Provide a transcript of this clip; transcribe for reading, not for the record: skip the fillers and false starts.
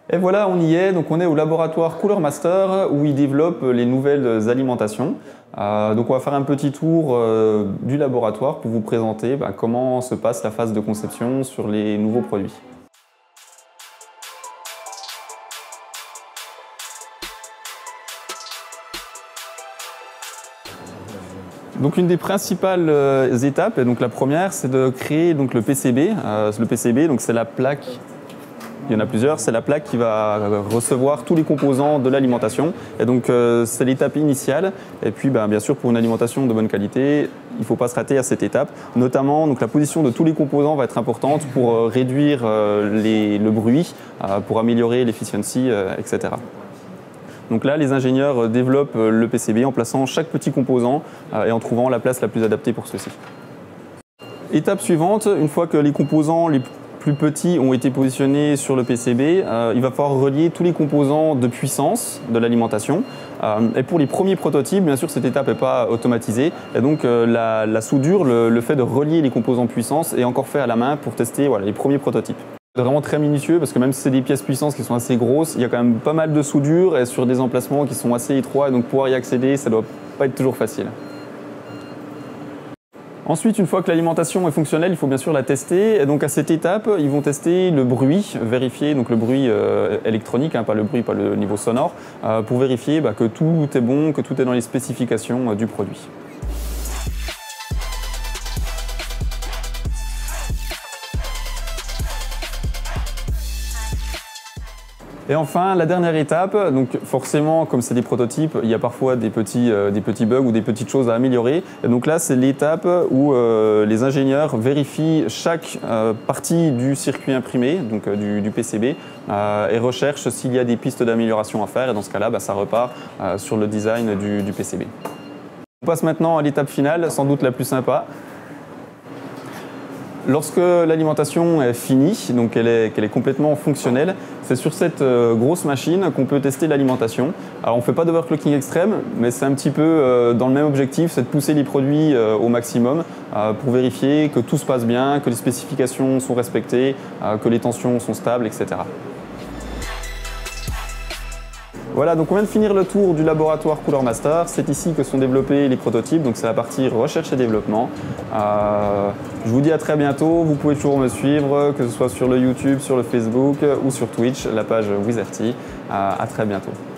Et voilà, on y est. Donc on est au laboratoire Cooler Master où ils développent les nouvelles alimentations. Donc on va faire un petit tour du laboratoire pour vous présenter comment se passe la phase de conception sur les nouveaux produits. Donc une des principales étapes, et donc la première, c'est de créer donc, le PCB. Le PCB, donc c'est la plaque. Il y en a plusieurs, c'est la plaque qui va recevoir tous les composants de l'alimentation. Et donc c'est l'étape initiale. Et puis bien sûr pour une alimentation de bonne qualité, il ne faut pas se rater à cette étape. Notamment donc, la position de tous les composants va être importante pour réduire le bruit, pour améliorer l'efficiency, etc. Donc là, les ingénieurs développent le PCB en plaçant chaque petit composant et en trouvant la place la plus adaptée pour ceux-ci. Étape suivante, une fois que les composants les plus petits ont été positionnés sur le PCB, il va falloir relier tous les composants de puissance de l'alimentation. Et pour les premiers prototypes, bien sûr, cette étape n'est pas automatisée. Et donc la soudure, le fait de relier les composants puissance est encore fait à la main pour tester les premiers prototypes. C'est vraiment très minutieux parce que même si c'est des pièces puissances qui sont assez grosses, il y a quand même pas mal de soudure et sur des emplacements qui sont assez étroits. Donc pouvoir y accéder, ça ne doit pas être toujours facile. Ensuite, une fois que l'alimentation est fonctionnelle, il faut bien sûr la tester. Et donc à cette étape, ils vont tester le bruit, vérifier donc le bruit électronique, pas le niveau sonore, pour vérifier que tout est bon, que tout est dans les spécifications du produit. Et enfin, la dernière étape, donc forcément, comme c'est des prototypes, il y a parfois des petits bugs ou des petites choses à améliorer. Et donc là, c'est l'étape où les ingénieurs vérifient chaque partie du circuit imprimé, donc du PCB, et recherchent s'il y a des pistes d'amélioration à faire. Et dans ce cas-là, ça repart sur le design du PCB. On passe maintenant à l'étape finale, sans doute la plus sympa. Lorsque l'alimentation est finie, donc qu'elle est complètement fonctionnelle, c'est sur cette grosse machine qu'on peut tester l'alimentation. Alors on ne fait pas d'overclocking extrême, mais c'est un petit peu dans le même objectif, c'est de pousser les produits au maximum pour vérifier que tout se passe bien, que les spécifications sont respectées, que les tensions sont stables, etc. Voilà, donc on vient de finir le tour du laboratoire Cooler Master. C'est ici que sont développés les prototypes, donc c'est la partie recherche et développement. Je vous dis à très bientôt. Vous pouvez toujours me suivre, que ce soit sur le YouTube, sur le Facebook ou sur Twitch, la page Wizerty. À très bientôt.